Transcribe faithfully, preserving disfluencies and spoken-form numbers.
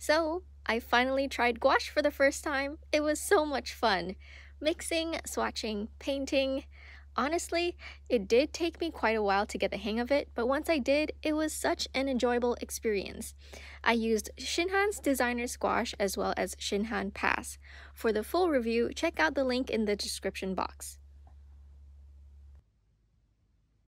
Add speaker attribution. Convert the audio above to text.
Speaker 1: So, I finally tried gouache for the first time. It was so much fun. Mixing, swatching, painting. Honestly, it did take me quite a while to get the hang of it, but once I did, it was such an enjoyable experience. I used Shinhan's designer's gouache as well as Shinhan Pass. For the full review, check out the link in the description box.